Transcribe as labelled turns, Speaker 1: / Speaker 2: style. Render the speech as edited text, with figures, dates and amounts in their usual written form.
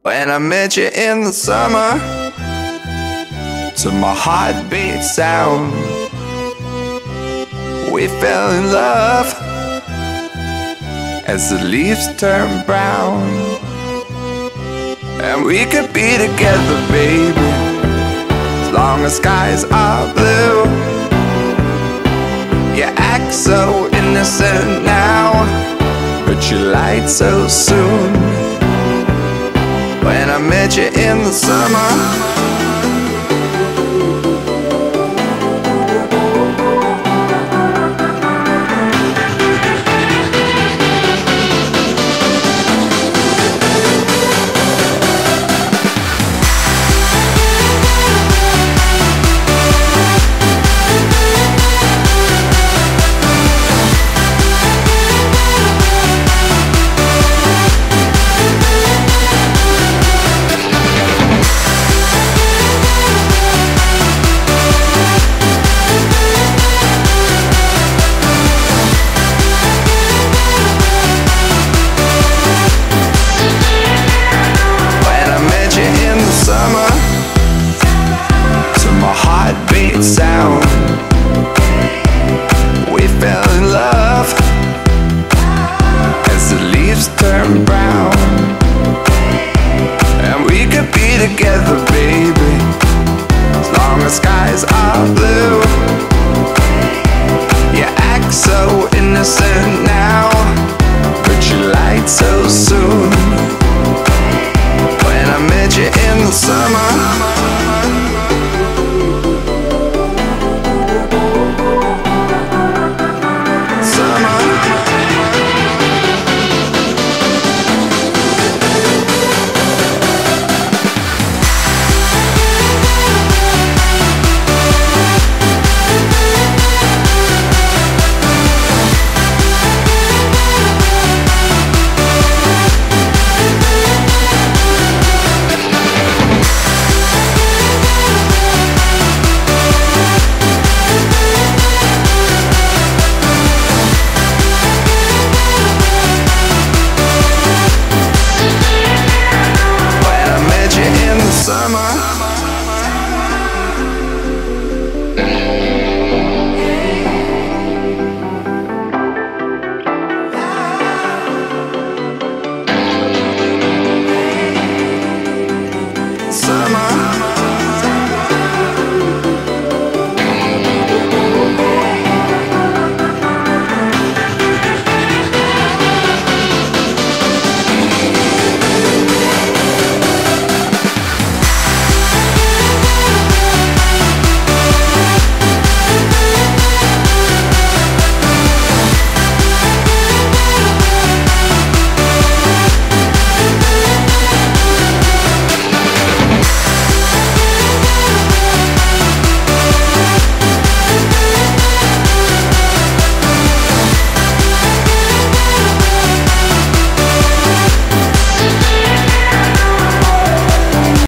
Speaker 1: When I met you in the summer, to my heartbeat sound, we fell in love as the leaves turn brown. And we could be together, baby, as long as skies are blue. You act so innocent now, but you lied so soon. When I met you in the summer, heartbeat sound, we fell in love as the leaves turn brown.